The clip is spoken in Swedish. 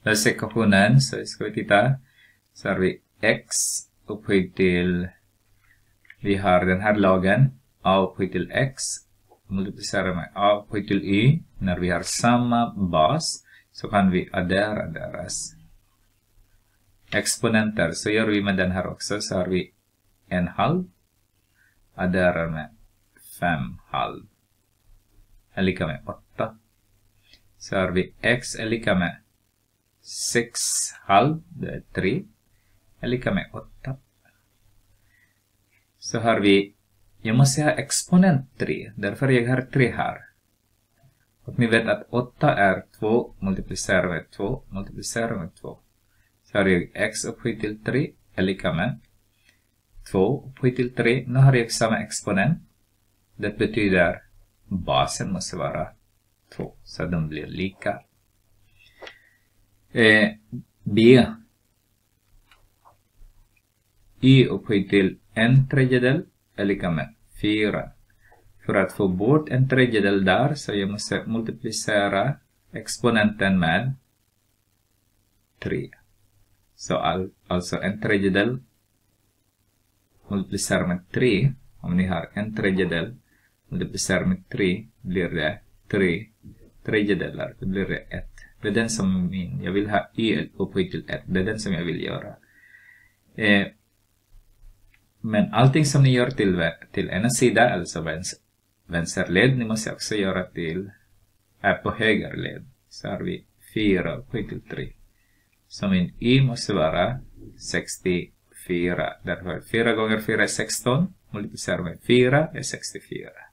Läs ekvationen, så ska vi titta. Så har vi x upphöjt till, vi har den här lagen, a upphöjt till x, multiplicerar med a upphöjt till y. När vi har samma bas så kan vi addera deras exponenter. Så gör vi med den här också, så har vi 1/2, adderar med 5/2 är lika med 8. Så har vi x är lika med 6/2, det är 3, är lika med 8. Så har vi, jag måste ha exponent 3, därför jag har 3 här. Och ni vet att 8 är 2 multiplicerar med 2 multiplicerar med 2. Så har jag x upphöjt till 3 är lika med 2 upphöjt till 3. Nu har jag samma exponent. Det betyder basen måste vara 2. Så de blir lika. B. Y upphöjt till 1/3 är lika med 4. För att få bort 1/3 där så jag måste multiplicera exponenten med 3. Så alltså 1/3 multiplicerar med 3. Om ni har 1/3 multiplicerar med 3 blir det 3/3. Då blir det 1. Det är den som jag vill ha y upphöjt till 1. Det är den som jag vill göra. Men allting som ni gör till ena sida, alltså vänsterled, ni måste också göra till på högerled. Så har vi 4 upphöjt till 3. Så min y måste vara 64. Därför 4 gånger 4 är 16. Multiplicerar med 4 är 64.